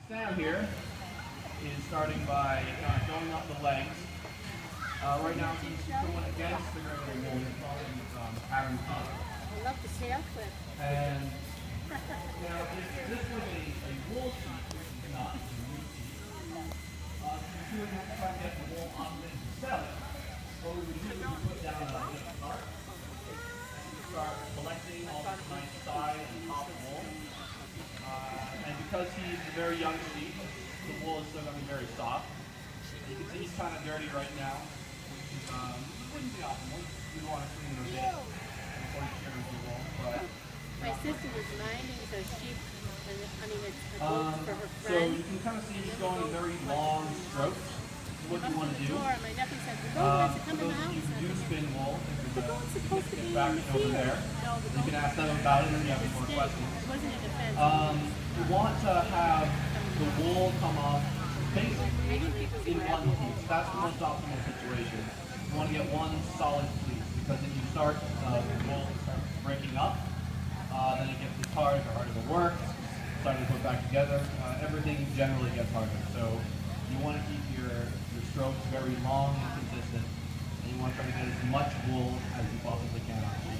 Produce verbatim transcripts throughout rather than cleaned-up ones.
Sam here is starting by uh, going up the legs. Uh, right now he's going against the regular wool. He's following um, pattern color. I love the tail clip. And now if this was a, a wool sheet, which is not a wool sheet, uh, you would have to try to get the wool off of it to sell it. What we would do is we put down a little cart and start collecting all this nice side and top wool. Uh, and because he's a very young sheep, the wool is still going to be very soft. You can see he's kind of dirty right now. Um, wouldn't be optimal. You'd want to clean it a bit before you shear the wool. But my sister was minding her sheep, and I mean, it's her um, for her so friend. you can kind of see he's going in very long strokes. What you want to do? Before, my nephew said, "The Um, goat for come in those the of you house." who do spin wool, The goat's supposed to be back in the over field. there. No, the You goat can ask them about it, and you have was more staying. questions. It wasn't in the fence. Um, you want to have the wool come off basically in one piece. That's the most optimal situation. You want to get one solid piece, because if you start uh, the wool starts breaking up, uh, then it gets hard, or harder to work, starting to put back together. Uh, everything generally gets harder. So you want to keep your, your strokes very long and consistent, and you want to try to get as much wool as you possibly can on sheep.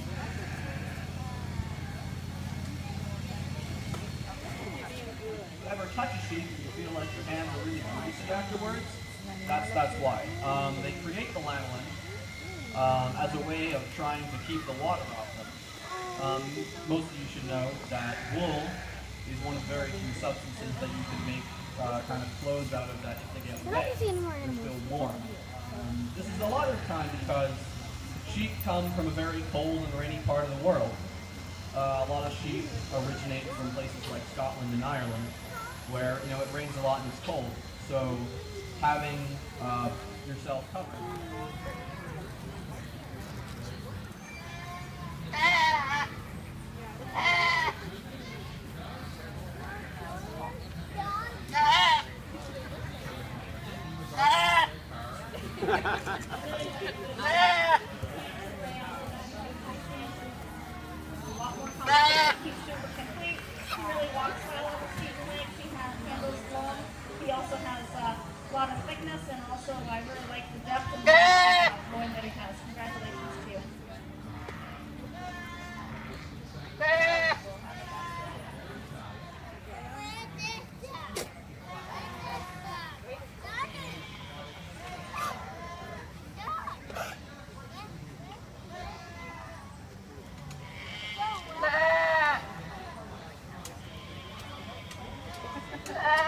Ever touch a sheep and you feel like your hands are really greasy afterwards, that's that's why. Um, they create the lanolin um, as a way of trying to keep the water off them. Um, most of you should know that wool is one of very few substances that you can make uh, kind of clothes out of that if they get wet, they're still warm. Um, this is a lot of the time because sheep come from a very cold and rainy part of the world. Uh, a lot of sheep originate from places like Scotland and Ireland, where you know it rains a lot and it's cold. So having uh, yourself covered. He's super complete. He really walks well on his feet and legs. He has handles long. He also has uh, a lot of thickness, and also I really like the depth and the loin that he has. Congratulations to you. Ah!